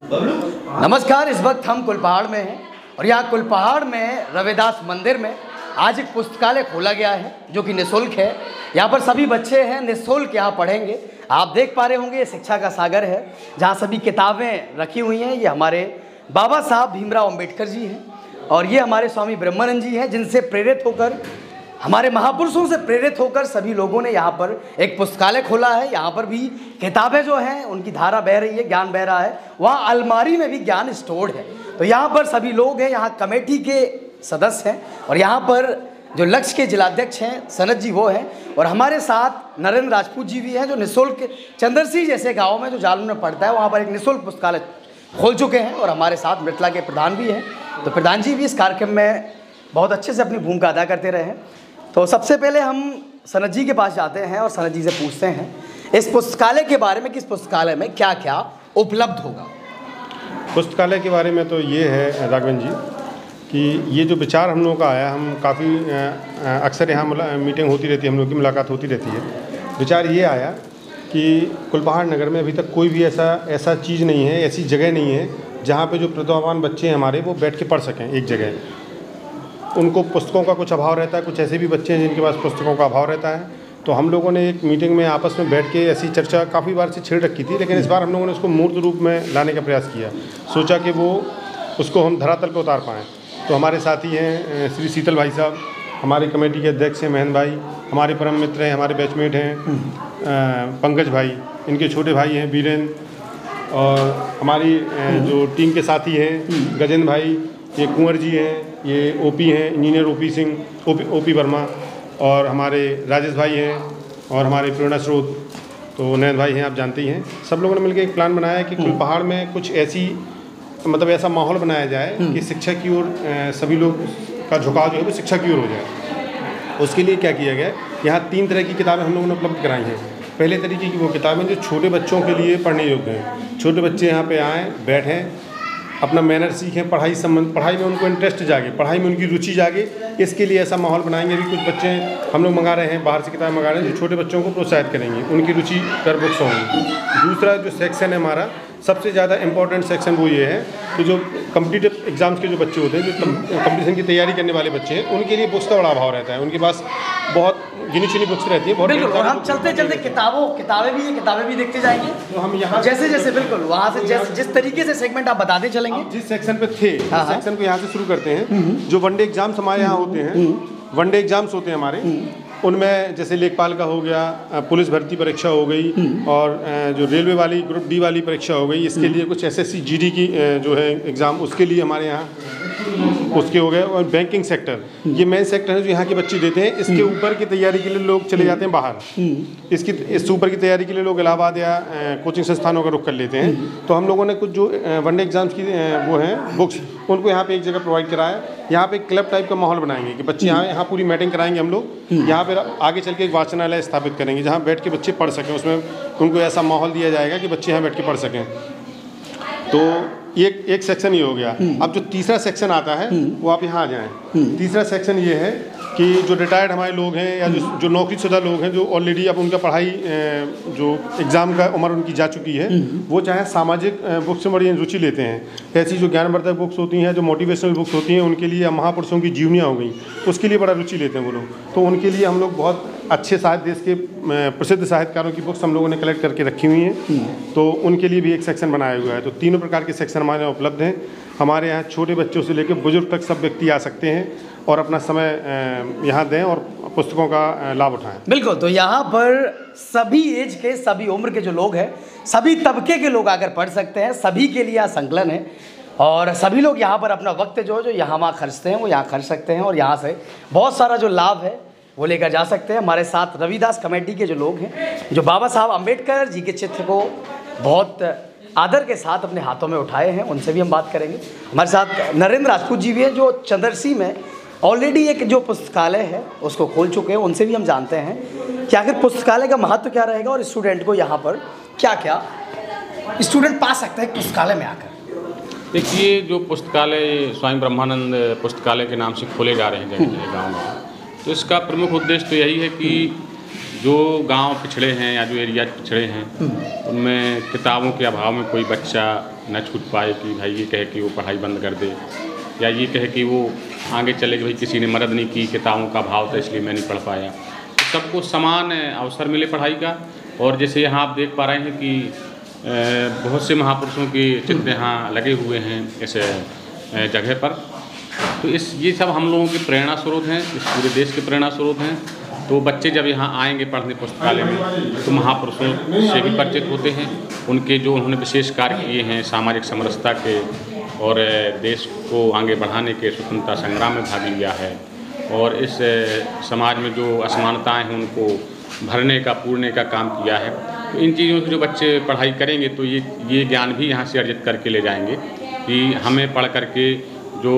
नमस्कार। इस वक्त हम कुलपहाड़ में हैं और यहाँ कुलपहाड़ में रविदास मंदिर में आज एक पुस्तकालय खोला गया है जो कि निःशुल्क है। यहाँ पर सभी बच्चे हैं, निःशुल्क यहाँ पढ़ेंगे। आप देख पा रहे होंगे ये शिक्षा का सागर है जहाँ सभी किताबें रखी हुई हैं। ये हमारे बाबा साहब भीमराव अंबेडकर जी हैं और ये हमारे स्वामी ब्रह्मानंद जी हैं, जिनसे प्रेरित होकर, हमारे महापुरुषों से प्रेरित होकर सभी लोगों ने यहाँ पर एक पुस्तकालय खोला है। यहाँ पर भी किताबें जो हैं उनकी धारा बह रही है, ज्ञान बह रहा है। वहाँ अलमारी में भी ज्ञान स्टोर्ड है। तो यहाँ पर सभी लोग हैं, यहाँ कमेटी के सदस्य हैं और यहाँ पर जो लक्ष्य के जिलाध्यक्ष हैं सनत जी वो हैं और हमारे साथ नरेंद्र राजपूत जी भी हैं जो निःशुल्क चंद्रसी जैसे गाँव में जो जालून में पड़ता है वहाँ पर एक निःशुल्क पुस्तकालय खोल चुके हैं और हमारे साथ मृतला के प्रधान भी हैं। तो प्रधान जी भी इस कार्यक्रम में बहुत अच्छे से अपनी भूमिका अदा करते रहे हैं। तो सबसे पहले हम सनत जी के पास जाते हैं और सनत जी से पूछते हैं इस पुस्तकालय के बारे में कि इस पुस्तकालय में क्या क्या उपलब्ध होगा। पुस्तकालय के बारे में तो ये है राघवन जी कि ये जो विचार हम लोगों का आया, हम काफ़ी अक्सर यहाँ मीटिंग होती रहती है, हम लोग की मुलाकात होती रहती है। विचार ये आया कि कुलपहाड़ नगर में अभी तक कोई भी ऐसा चीज़ नहीं है, ऐसी जगह नहीं है जहाँ पे जो प्रतिभावान बच्चे हैं हमारे वो बैठ के पढ़ सकें एक जगह। उनको पुस्तकों का कुछ अभाव रहता है, कुछ ऐसे भी बच्चे हैं जिनके पास पुस्तकों का अभाव रहता है। तो हम लोगों ने एक मीटिंग में आपस में बैठ के ऐसी चर्चा काफ़ी बार से छेड़ रखी थी, लेकिन इस बार हम लोगों ने उसको मूर्त रूप में लाने का प्रयास किया। सोचा कि वो उसको हम धरातल पर उतार पाएँ। तो हमारे साथी हैं श्री शीतल भाई साहब, हमारी कमेटी के अध्यक्ष हैं महेंद्र भाई, हमारे परम मित्र हैं, हमारे बैचमेट हैं पंकज भाई, इनके छोटे भाई हैं वीरेंद्र, और हमारी जो टीम के साथी हैं गजेंद्र भाई, ये कुंवर जी हैं, ये ओपी हैं, engineer OP Singh, OP Verma, और हमारे राजेश भाई हैं, और हमारे प्रेरणा स्रोत तो नयन भाई हैं, आप जानते ही हैं। सब लोगों ने मिलकर एक प्लान बनाया है कि कुलपहाड़ में कुछ ऐसा माहौल बनाया जाए कि शिक्षा की ओर सभी लोग का झुकाव जो है वो शिक्षा की ओर हो जाए। उसके लिए क्या किया गया, यहाँ 3 तरह की किताबें हम लोगों ने उपलब्ध कराई हैं। पहले तरीके की वो किताबें जो छोटे बच्चों के लिए पढ़ने योग्य हैं। छोटे बच्चे यहाँ पे आएँ, बैठें, अपना मैनर सीखें, पढ़ाई में उनको इंटरेस्ट जागे, पढ़ाई में उनकी रुचि जागे। इसके लिए ऐसा माहौल बनाएंगे। अभी कुछ बच्चे हम लोग मंगा रहे हैं, बाहर से किताबें मंगा रहे हैं जो छोटे बच्चों को प्रोत्साहित करेंगे, उनकी रुचि कर बुक्स होंगी। दूसरा जो सेक्शन है हमारा, सबसे ज़्यादा इम्पोर्टेंट सेक्शन वो ये है कि जो कॉम्पिटिटिव एग्जाम्स के जो बच्चे होते हैं, जो कंपटीशन की तैयारी करने वाले बच्चे हैं, उनके लिए बुक्स का बड़ा अभाव रहता है। उनके पास बहुत गिनी चुनी बुक्स रहती है। बिल्कुल, और हम चलते चलते किताबें भी देखते जाएंगे। तो हम यहाँ जैसे बिल्कुल वहाँ से जिस तरीके से सेगमेंट आप बताते चलेंगे। जिस सेक्शन पे थे उस सेक्शन को यहाँ से शुरू करते हैं। जो वनडे एग्जाम्स हमारे यहाँ होते हैं, वनडे एग्जाम्स होते हैं हमारे, उनमें जैसे लेखपाल का हो गया, पुलिस भर्ती परीक्षा हो गई, और जो रेलवे वाली ग्रुप डी वाली परीक्षा हो गई, इसके लिए कुछ SSC GD की जो है एग्ज़ाम, उसके लिए हमारे यहाँ उसके हो गए। और बैंकिंग सेक्टर, ये मेन सेक्टर है जो यहाँ के बच्चे देते हैं। इसके ऊपर की तैयारी के लिए लोग चले जाते हैं बाहर। इस ऊपर की तैयारी के लिए लोग इलाहाबाद या कोचिंग संस्थानों का रुख कर लेते हैं। तो हम लोगों ने कुछ जो वनडे एग्जाम्स की वो हैं बुक्स, उनको यहाँ पे एक जगह प्रोवाइड कराया। यहाँ पे क्लब टाइप का माहौल बनाएंगे कि बच्चे यहाँ पूरी मीटिंग कराएंगे हम लोग। यहाँ पे आगे चल के एक वाचनालय स्थापित करेंगे जहाँ बैठ के बच्चे पढ़ सकें। उसमें उनको ऐसा माहौल दिया जाएगा कि बच्चे यहाँ बैठ के पढ़ सकें। तो ये एक सेक्शन ये हो गया। अब जो तीसरा सेक्शन आता है वो आप यहाँ आ जाएं। तीसरा सेक्शन ये है कि जो रिटायर्ड हमारे लोग हैं या जो नौकरीशुदा लोग हैं, जो ऑलरेडी अब उनका पढ़ाई जो एग्ज़ाम का उम्र उनकी जा चुकी है, वो चाहे सामाजिक बुक्स में बड़ी रुचि लेते हैं। ऐसी जो ज्ञानवर्धक बुक्स होती हैं, जो मोटिवेशनल बुक्स होती हैं, उनके लिए महापुरुषों की जीवनियाँ हो गई, उसके लिए बड़ा रुचि लेते हैं वो लोग। तो उनके लिए हम लोग बहुत अच्छे साहित्य, देश के प्रसिद्ध साहित्यकारों की बुक्स हम लोगों ने कलेक्ट करके रखी हुई हैं। तो उनके लिए भी एक सेक्शन बनाया हुआ है। तो तीनों प्रकार के सेक्शन हमारे यहाँ उपलब्ध हैं। हमारे यहाँ छोटे बच्चों से लेकर बुजुर्ग तक सब व्यक्ति आ सकते हैं और अपना समय यहाँ दें और पुस्तकों का लाभ उठाएं। बिल्कुल, तो यहाँ पर सभी एज के, सभी उम्र के जो लोग हैं, सभी तबके के लोग आकर पढ़ सकते हैं। सभी के लिए यहाँ संकलन है और सभी लोग यहाँ पर अपना वक्त जो यहाँ वहाँ खर्चते हैं वो यहाँ खर्च सकते हैं और यहाँ से बहुत सारा जो लाभ है वो लेकर जा सकते हैं। हमारे साथ रविदास कमेटी के जो लोग हैं, जो बाबा साहब अम्बेडकर जी के चित्र को बहुत आदर के साथ अपने हाथों में उठाए हैं, उनसे भी हम बात करेंगे। हमारे साथ नरेंद्र राजपूत जी भी हैं जो चंद्रसी में ऑलरेडी एक जो पुस्तकालय है उसको खोल चुके हैं। उनसे भी हम जानते हैं कि आखिर पुस्तकालय का महत्व क्या रहेगा और स्टूडेंट को यहाँ पर क्या क्या स्टूडेंट पा सकते हैं पुस्तकालय में आकर। देखिए, जो पुस्तकालय स्वामी ब्रह्मानंद पुस्तकालय के नाम से खोले जा रहे हैं जगह जगह गाँव में, तो इसका प्रमुख उद्देश्य तो यही है कि जो गांव पिछड़े हैं या जो एरिया पिछड़े हैं उनमें किताबों के अभाव में कोई बच्चा न छूट पाए कि भाई ये कहे कि वो पढ़ाई बंद कर दे, या ये कहे कि वो आगे चले कि भाई किसी ने मदद नहीं की, किताबों का अभाव था इसलिए मैं नहीं पढ़ पाया। तो सबको समान अवसर मिले पढ़ाई का। और जैसे यहाँ आप देख पा रहे हैं कि बहुत से महापुरुषों के चित्र यहाँ लगे हुए हैं इस जगह पर। तो ये सब हम लोगों के प्रेरणा स्रोत हैं, इस पूरे देश के प्रेरणा स्रोत हैं। तो बच्चे जब यहाँ आएंगे पढ़ने पुस्तकालय में तो महापुरुषों से भी परिचित होते हैं, उनके जो उन्होंने विशेष कार्य किए हैं सामाजिक समरसता के और देश को आगे बढ़ाने के, स्वतंत्रता संग्राम में भाग लिया है और इस समाज में जो असमानताएं हैं उनको भरने का, पूरने का काम किया है। तो इन चीज़ों की जो बच्चे पढ़ाई करेंगे तो ये ज्ञान भी यहाँ से अर्जित करके ले जाएंगे कि हमें पढ़ करके जो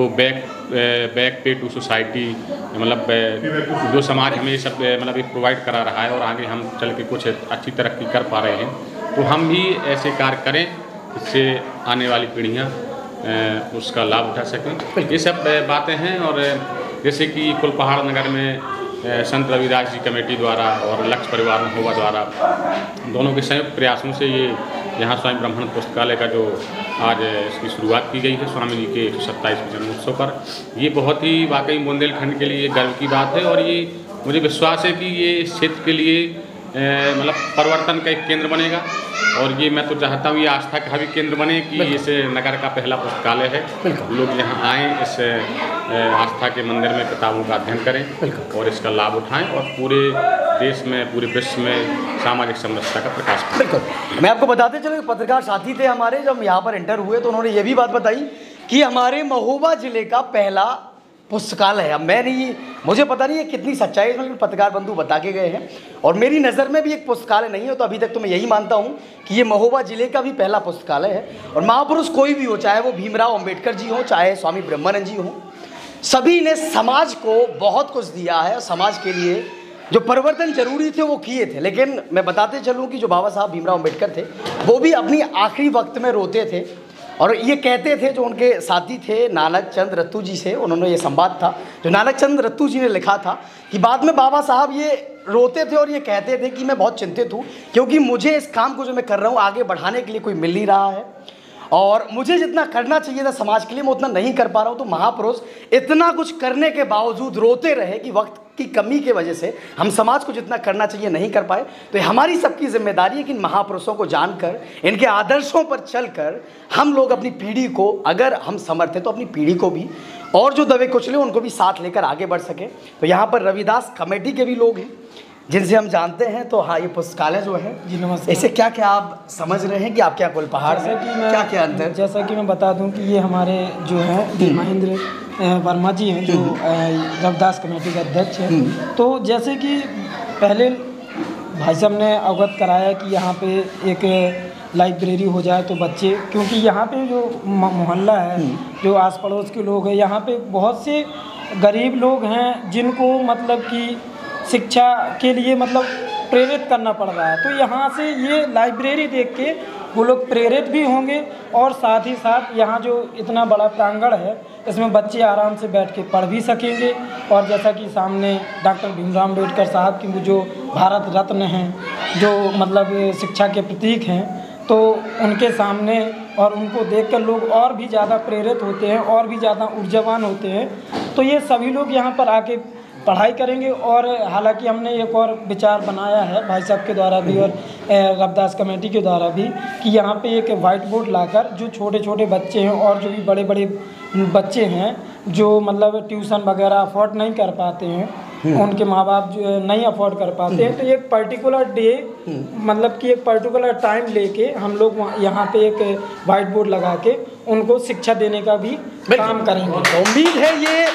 बैक पे टू सोसाइटी, मतलब जो समाज हमें ये सब मतलब एक प्रोवाइड करा रहा है और आगे हम चल के कुछ अच्छी तरक्की कर पा रहे हैं, तो हम भी ऐसे कार्य करें जिससे आने वाली पीढ़ियाँ उसका लाभ उठा सकें। ये सब बातें हैं। और जैसे कि कुलपहाड़ नगर में संत रविदास जी कमेटी द्वारा और लक्ष्य परिवार महोबा द्वारा दोनों के संयुक्त प्रयासों से ये यहाँ स्वामी ब्रह्मानंद पुस्तकालय का जो आज इसकी शुरुआत की गई है स्वामी जी के 127वें जन्मोत्सव पर, ये बहुत ही वाकई बुंदेलखंड के लिए गर्व की बात है। और ये मुझे विश्वास है कि ये इस क्षेत्र के लिए मतलब परिवर्तन का एक केंद्र बनेगा। और ये मैं तो चाहता हूँ ये आस्था का भी केंद्र बने कि इस नगर का पहला पुस्तकालय है, लोग यहाँ आएँ, इस आस्था के मंदिर में किताबों का अध्ययन करें और इसका लाभ उठाएं और पूरे देश में, पूरे विश्व में सामाजिक समरसता का प्रकाश करें। बिल्कुल। मैं आपको बताते चलो पत्रकार साथी थे हमारे, जब यहाँ पर एंटर हुए तो उन्होंने ये भी बात बताई कि हमारे महोबा जिले का पहला पुस्तकालय है। अब मुझे पता नहीं है कितनी सच्चाई है, लेकिन पत्रकार बंधु बता के गए हैं और मेरी नज़र में भी एक पुस्तकालय नहीं है, तो अभी तक तो मैं यही मानता हूँ कि ये महोबा जिले का भी पहला पुस्तकालय है। और महापुरुष कोई भी हो, चाहे वो भीमराव अंबेडकर जी हो, चाहे स्वामी ब्रह्मानंद जी हो, सभी ने समाज को बहुत कुछ दिया है। समाज के लिए जो परिवर्तन जरूरी थे वो किए थे। लेकिन मैं बताते चलूँ कि जो बाबा साहब भीमराव अंबेडकर थे वो भी अपनी आखिरी वक्त में रोते थे और ये कहते थे, जो उनके साथी थे नानक चंद रत्तू जी से, उन्होंने ये संवाद था जो नानक चंद रत्तू जी ने लिखा था कि बाद में बाबा साहब ये रोते थे और ये कहते थे कि मैं बहुत चिंतित हूँ क्योंकि मुझे इस काम को जो मैं कर रहा हूँ आगे बढ़ाने के लिए कोई मिल नहीं रहा है और मुझे जितना करना चाहिए था समाज के लिए मैं उतना नहीं कर पा रहा हूँ। तो महापुरुष इतना कुछ करने के बावजूद रोते रहे कि वक्त की कमी की वजह से हम समाज को जितना करना चाहिए नहीं कर पाए। तो हमारी सबकी जिम्मेदारी है कि इन महापुरुषों को जानकर, इनके आदर्शों पर चलकर हम लोग अपनी पीढ़ी को, अगर हम समर्थ हैं तो अपनी पीढ़ी को भी और जो दबे कुचले उनको भी साथ लेकर आगे बढ़ सके। तो यहाँ पर रविदास कमेटी के भी लोग हैं जिनसे हम जानते हैं। तो हाँ, ये पुस्तकालय जो है जी, नमस्कार, इसे क्या क्या आप समझ रहे हैं कि आप क्या कुलपहाड़ से क्या क्या अंतर? जैसा कि मैं बता दूं कि ये हमारे जो है महेंद्र वर्मा जी हैं जो रविदास कमेटी के अध्यक्ष हैं। तो जैसे कि पहले भाई साहब ने अवगत कराया कि यहाँ पे एक लाइब्रेरी हो जाए तो बच्चे, क्योंकि यहाँ पे जो मोहल्ला है, जो आस पड़ोस के लोग हैं, यहाँ पे बहुत से गरीब लोग हैं जिनको मतलब कि शिक्षा के लिए मतलब प्रेरित करना पड़ रहा है। तो यहाँ से ये लाइब्रेरी देख के वो लोग प्रेरित भी होंगे और साथ ही साथ यहाँ जो इतना बड़ा प्रांगण है इसमें बच्चे आराम से बैठ के पढ़ भी सकेंगे। और जैसा कि सामने डॉक्टर भीमराव अम्बेडकर साहब की जो भारत रत्न हैं, जो मतलब शिक्षा के प्रतीक हैं, तो उनके सामने और उनको देखकर लोग और भी ज़्यादा प्रेरित होते हैं और भी ज़्यादा ऊर्जावान होते हैं। तो ये सभी लोग यहाँ पर आके पढ़ाई करेंगे। और हालांकि हमने एक और विचार बनाया है भाई साहब के द्वारा भी और रविदास कमेटी के द्वारा भी कि यहाँ पे एक वाइट बोर्ड लाकर जो छोटे छोटे बच्चे हैं और जो भी बड़े बड़े बच्चे हैं जो मतलब ट्यूशन वगैरह अफोर्ड नहीं कर पाते हैं, उनके माँ बाप जो नहीं अफोर्ड कर पाते हैं, तो एक पर्टिकुलर डे मतलब कि एक पर्टिकुलर टाइम लेके हम लोग यहाँ पे एक वाइट बोर्ड लगा के उनको शिक्षा देने का भी काम करेंगे। उम्मीद है ये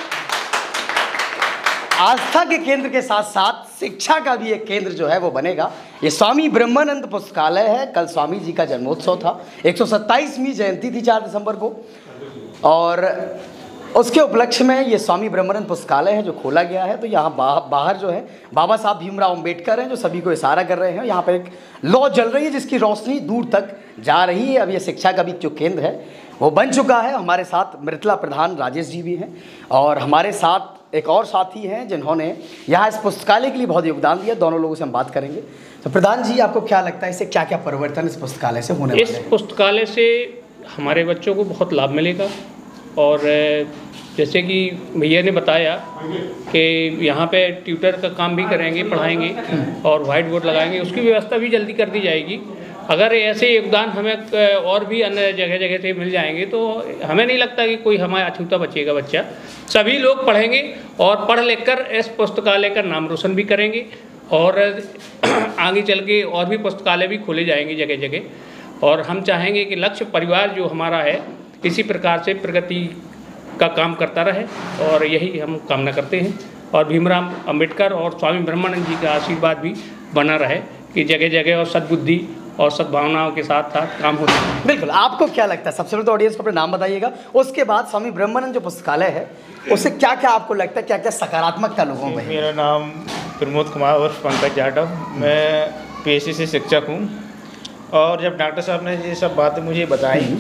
आस्था के केंद्र के साथ साथ शिक्षा का भी एक केंद्र जो है वो बनेगा। ये स्वामी ब्रह्मानंद पुस्तकालय है। कल स्वामी जी का जन्मोत्सव था, 127वीं जयंती थी 4 दिसंबर को, और उसके उपलक्ष्य में ये स्वामी ब्रह्मानंद पुस्तकालय है जो खोला गया है। तो यहाँ बाहर जो है बाबा साहब भीमराव अंबेडकर हैं जो सभी को इशारा कर रहे हैं। यहाँ पर एक लौ जल रही है जिसकी रोशनी दूर तक जा रही है। अब ये शिक्षा का भी जो केंद्र है वो बन चुका है। हमारे साथ मृतला प्रधान राजेश जी भी हैं और हमारे साथ एक और साथी हैं जिन्होंने यहाँ इस पुस्तकालय के लिए बहुत योगदान दिया। दोनों लोगों से हम बात करेंगे। तो प्रधान जी, आपको क्या लगता है इससे क्या क्या परिवर्तन इस पुस्तकालय से होने वाले हैं? इस पुस्तकालय से हमारे बच्चों को बहुत लाभ मिलेगा। और जैसे कि भैया ने बताया कि यहाँ पे ट्यूटर का काम भी करेंगे, पढ़ाएंगे और वाइट बोर्ड लगाएंगे, उसकी व्यवस्था भी जल्दी कर दी जाएगी। अगर ऐसे योगदान हमें और भी अन्य जगह जगह से मिल जाएंगे तो हमें नहीं लगता कि कोई हमारा अछूता बचेगा बच्चा। सभी लोग पढ़ेंगे और पढ़ लिख कर इस पुस्तकालय का नाम रोशन भी करेंगे और आगे चल के और भी पुस्तकालय भी खोले जाएंगे जगह जगह। और हम चाहेंगे कि लक्ष्य परिवार जो हमारा है इसी प्रकार से प्रगति का काम करता रहे और यही हम कामना करते हैं। और भीमराव अंबेडकर और स्वामी ब्रह्मानंद जी का आशीर्वाद भी बना रहे कि जगह जगह और सद्बुद्धि और सद्भावनाओं के साथ साथ काम होता है। बिल्कुल। आपको क्या लगता है, सबसे पहले तो ऑडियंस को अपना नाम बताइएगा, उसके बाद स्वामी ब्रह्मानंद जो पुस्तकालय है उससे क्या क्या आपको लगता है, क्या क्या सकारात्मकता लोगों में? मेरा नाम प्रमोद कुमार और पंकज जाटव, मैं पेशे से शिक्षक हूँ। और जब डॉक्टर साहब ने ये सब बातें मुझे बताई,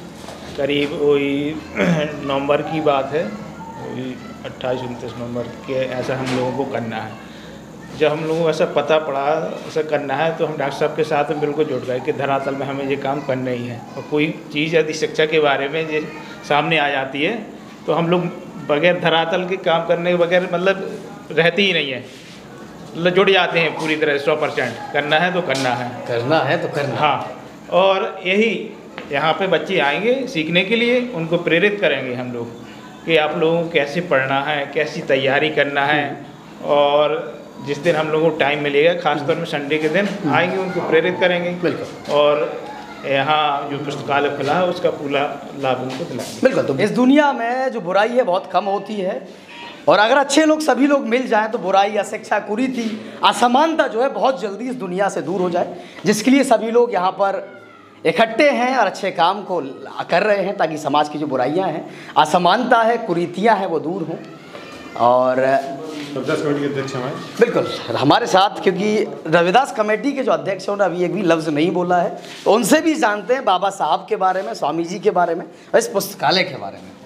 करीब वही नवंबर की बात है, वही 28-29 नवंबर के, ऐसा हम लोगों को करना है। जब हम लोगों को ऐसा पता पड़ा ऐसा करना है तो हम डॉक्टर साहब के साथ में बिल्कुल जुट गए कि धरातल में हमें ये काम करना ही है। और कोई चीज़ यदि शिक्षा के बारे में ये सामने आ जाती है तो हम लोग बगैर धरातल के काम करने के बगैर मतलब रहती ही नहीं है, मतलब जुड़ जाते हैं पूरी तरह 100%। करना है तो करना है, करना है तो करना। हाँ, और यही यहाँ पे बच्चे आएंगे सीखने के लिए, उनको प्रेरित करेंगे हम लोग कि आप लोगों को कैसे पढ़ना है, कैसी तैयारी करना है। और जिस दिन हम लोगों को टाइम मिलेगा, खासतौर में संडे के दिन आएंगे, उनको प्रेरित करेंगे। बिल्कुल। और यहाँ जो पुस्तकालय खुला है उसका पूरा लाभ उनको दिलाएंगे। बिल्कुल। तो इस दुनिया में जो बुराई है बहुत कम होती है और अगर अच्छे लोग सभी लोग मिल जाएं तो बुराई, अशिक्षा, कुरीति, असमानता जो है बहुत जल्दी इस दुनिया से दूर हो जाए, जिसके लिए सभी लोग यहाँ पर इकट्ठे हैं और अच्छे काम को कर रहे हैं ताकि समाज की जो बुराइयां हैं, असमानता है, कुरीतियां हैं, वो दूर हों। और रविदास कमेटी के अध्यक्ष हमारे बिल्कुल हमारे साथ, क्योंकि रविदास कमेटी के जो अध्यक्ष हैं उन्होंने अभी एक भी लफ्ज़ नहीं बोला है, तो उनसे भी जानते हैं बाबा साहब के बारे में, स्वामी जी के बारे में और इस पुस्तकालय के बारे में।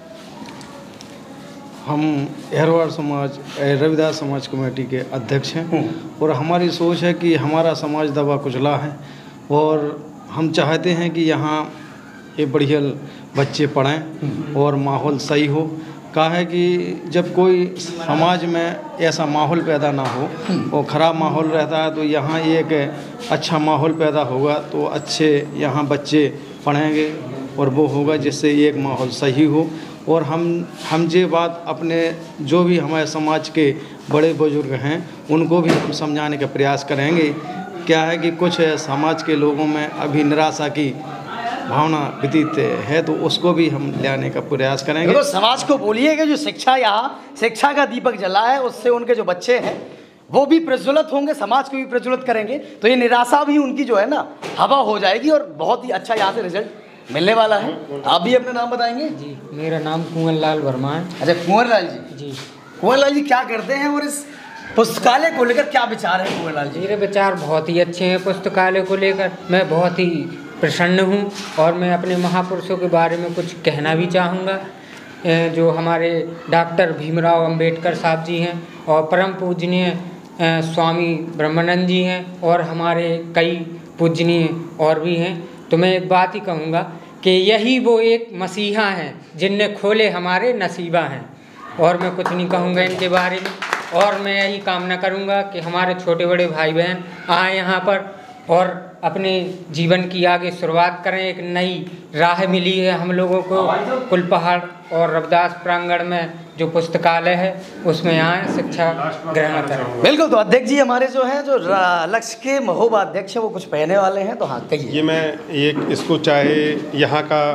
हम अहरवाड़ समाज रविदास समाज कमेटी के अध्यक्ष हैं और हमारी सोच है कि हमारा समाज दबा कुचला है और हम चाहते हैं कि यहाँ ये बढ़िया बच्चे पढ़ें और माहौल सही हो। कहा है कि जब कोई समाज में ऐसा माहौल पैदा ना हो और ख़राब माहौल रहता है तो यहाँ एक अच्छा माहौल पैदा होगा तो अच्छे यहाँ बच्चे पढ़ेंगे और वो होगा जिससे एक माहौल सही हो। और हम ये बात अपने जो भी हमारे समाज के बड़े बुजुर्ग हैं उनको भी हम समझाने का प्रयास करेंगे। क्या है कि कुछ समाज के लोगों में अभी निराशा की भावना व्यतीत है तो उसको भी हम लाने का प्रयास करेंगे। तो समाज को बोलिए कि जो शिक्षा, यहाँ शिक्षा का दीपक जला है उससे उनके जो बच्चे हैं वो भी प्रज्वलित होंगे, समाज को भी प्रज्वलित करेंगे, तो ये निराशा भी उनकी जो है ना हवा हो जाएगी और बहुत ही अच्छा यहाँ से रिजल्ट मिलने वाला है। आप भी अपना नाम बताएंगे? जी, मेरा नाम कुंवर लाल वर्मा है। अच्छा, कुंवर लाल जी। जी, कुंवर लाल जी क्या करते हैं और इस पुस्तकालय को लेकर क्या विचार है कुंवर लाल जी? मेरे विचार बहुत ही अच्छे हैं पुस्तकालय को लेकर। मैं बहुत ही प्रसन्न हूँ और मैं अपने महापुरुषों के बारे में कुछ कहना भी चाहूँगा। जो हमारे डॉक्टर भीमराव अंबेडकर साहब जी हैं और परम पूजनीय स्वामी ब्रह्मानंद जी हैं और हमारे कई पूजनीय और भी हैं। तो मैं एक बात ही कहूँगा कि यही वो एक मसीहा हैं जिनने खोले हमारे नसीबा हैं। और मैं कुछ नहीं कहूँगा इनके बारे में और मैं यही कामना करूँगा कि हमारे छोटे बड़े भाई बहन आए यहाँ पर और अपने जीवन की आगे शुरुआत करें। एक नई राह मिली है हम लोगों को कुलपहाड़ और रविदास प्रांगण में जो पुस्तकालय है उसमें आए, शिक्षा ग्रहण करें। बिल्कुल। तो अध्यक्ष जी हमारे जो हैं, जो लक्ष्य के महोबा अध्यक्ष है, वो कुछ कहने वाले हैं, तो हाँ कहिए। ये मैं एक इसको चाहे यहाँ का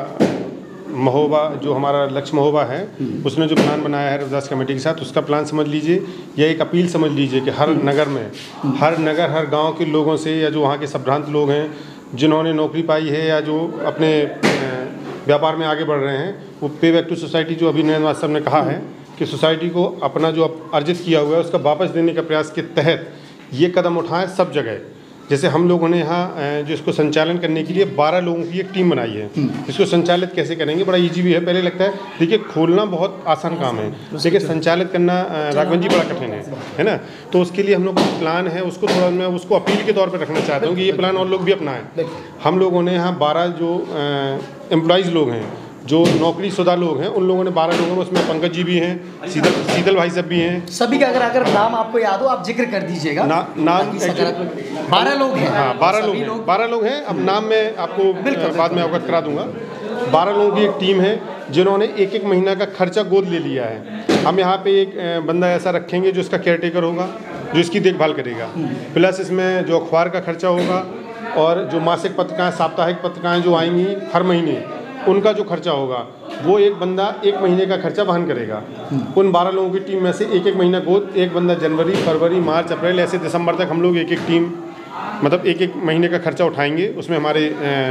महोबा जो हमारा लक्ष्य महोबा है उसने जो प्लान बनाया है रविदास कमेटी के साथ, उसका प्लान समझ लीजिए या एक अपील समझ लीजिए कि हर नगर में, हर गांव के लोगों से या जो वहाँ के संभ्रांत लोग हैं जिन्होंने नौकरी पाई है या जो अपने व्यापार में आगे बढ़ रहे हैं, वो पे बैक टू सोसाइटी जो अभी नयन साहब ने कहा है कि सोसाइटी को अपना जो अर्जित किया हुआ है उसका वापस देने के प्रयास के तहत ये कदम उठाएं सब जगह। जैसे हम लोगों ने यहाँ जो इसको संचालन करने के लिए 12 लोगों की एक टीम बनाई है। इसको संचालित कैसे करेंगे, बड़ा इजी भी है। पहले लगता है देखिए खोलना बहुत आसान काम है, लेकिन संचालित करना राघवन जी बड़ा कठिन है ना। तो उसके लिए हम लोग का प्लान है, उसको थोड़ा मैं उसको अपील के तौर पर रखना चाहता हूँ कि ये प्लान और लोग भी अपनाएं। हम लोगों ने यहाँ 12 जो एम्प्लॉइज़ लोग हैं, जो नौकरीशुदा लोग हैं, उन लोगों ने 12 लोगों में, उसमें पंकज जी भी हैं, शीतल भाई सब भी हैं। सभी का अगर नाम आपको याद हो आप जिक्र कर दीजिएगा। नाम 12 लोग हैं। हाँ 12 लोग हैं। अब नाम मैं आपको बाद में अवगत करा दूंगा। 12 लोगों की एक टीम है जिन्होंने एक महीना का खर्चा गोद ले लिया है। हम यहाँ पे एक बंदा ऐसा रखेंगे जो इसका केयरटेकर होगा, जो इसकी देखभाल करेगा, प्लस इसमें जो अखबार का खर्चा होगा और जो मासिक पत्रिकाएँ, साप्ताहिक पत्रिकाएँ जो आएंगी हर महीने, उनका जो खर्चा होगा वो एक बंदा 1 महीने का खर्चा वहन करेगा। उन 12 लोगों की टीम में से एक महीना गोद, एक बंदा जनवरी, फरवरी, मार्च, अप्रैल, ऐसे दिसंबर तक हम लोग एक टीम, मतलब एक महीने का खर्चा उठाएंगे। उसमें हमारे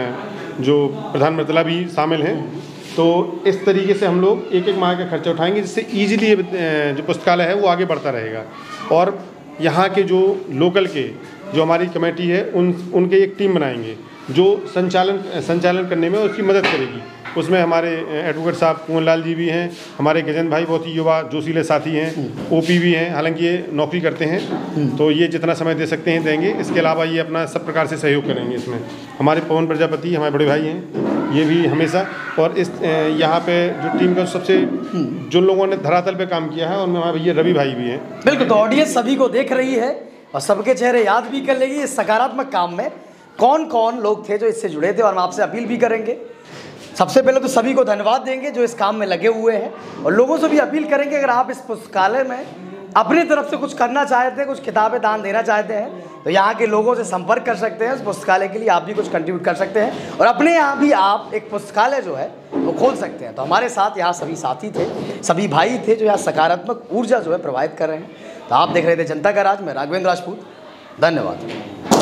जो प्रधान मृतला भी शामिल हैं। तो इस तरीके से हम लोग एक माह का खर्चा उठाएंगे, जिससे ईजिली जो पुस्तकालय है वो आगे बढ़ता रहेगा। और यहाँ के जो लोकल के जो हमारी कमेटी है उनके एक टीम बनाएंगे जो संचालन करने में उसकी मदद करेगी। उसमें हमारे एडवोकेट साहब कुंवर लाल जी भी हैं, हमारे गजेंद्र भाई बहुत ही युवा जोशीले साथी हैं, ओपी भी हैं, हालांकि ये नौकरी करते हैं, तो ये जितना समय दे सकते हैं देंगे। इसके अलावा ये अपना सब प्रकार से सहयोग करेंगे। इसमें हमारे पवन प्रजापति हमारे बड़े भाई हैं, ये भी हमेशा। और इस यहाँ पे जो टीम का सबसे जो लोगों ने धरातल पे काम किया है उनमें हमारे भैया रवि भाई भी हैं। बिल्कुल, तो ऑडियंस सभी को देख रही है और सबके चेहरे याद भी कर लेगी। इस सकारात्मक काम में कौन कौन लोग थे जो इससे जुड़े थे, और हम आपसे अपील भी करेंगे। सबसे पहले तो सभी को धन्यवाद देंगे जो इस काम में लगे हुए हैं, और लोगों से भी अपील करेंगे अगर आप इस पुस्तकालय में अपनी तरफ से कुछ करना चाहते हैं, कुछ किताबें दान देना चाहते हैं, तो यहाँ के लोगों से संपर्क कर सकते हैं। इस पुस्तकालय के लिए आप भी कुछ कंट्रीब्यूट कर सकते हैं और अपने यहाँ भी आप एक पुस्तकालय जो है वो खोल सकते हैं। तो हमारे साथ यहाँ सभी साथी थे, सभी भाई थे जो यहाँ सकारात्मक ऊर्जा जो है प्रोवाइड कर रहे हैं। तो आप देख रहे थे जनता का राज में राघवेंद्र राजपूत। धन्यवाद।